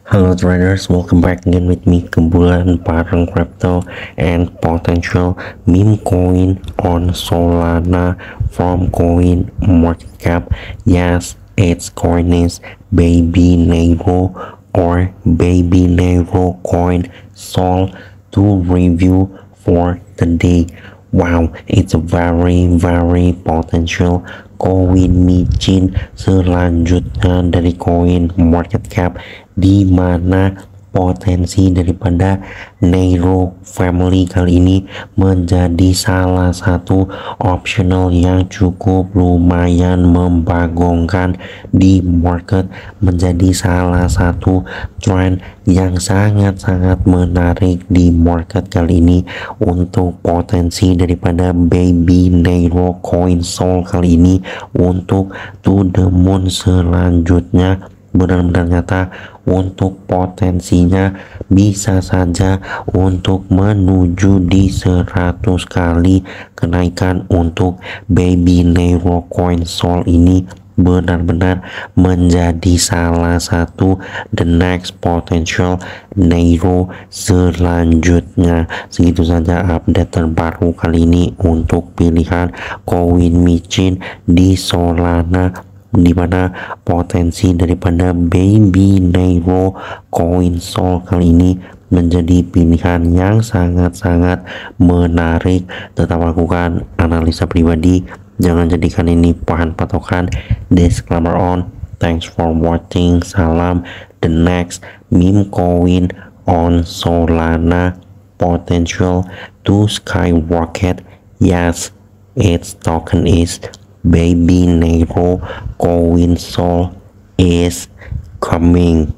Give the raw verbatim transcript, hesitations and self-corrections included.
Hello traders, welcome back again with me Kebulan bareng crypto and potential meme coin on Solana from Coin Market Cap. Yes, its coin is Baby Nero or Baby Nero coin. Sol to review for today. Wow, it's a very very potential koin micin selanjutnya dari koin market cap, di mana potensi daripada Nero family kali ini menjadi salah satu optional yang cukup lumayan membagongkan di market, menjadi salah satu trend yang sangat-sangat menarik di market kali ini. Untuk potensi daripada Baby Nero coin Sol kali ini untuk to the moon selanjutnya benar-benar nyata. Untuk potensinya bisa saja untuk menuju di seratus kali kenaikan. Untuk Baby Nero coin Sol ini benar-benar menjadi salah satu the next potential Nero selanjutnya. Segitu saja update terbaru kali ini untuk pilihan koin micin di Solana, di mana potensi daripada Baby Nero coin Sol kali ini menjadi pilihan yang sangat-sangat menarik. Tetap lakukan analisa pribadi, jangan jadikan ini bahan patokan. Disclaimer on. Thanks for watching. Salam. The next meme coin on Solana potential to skyrocket. Yes, its token is Baby Nero coin Sol is coming.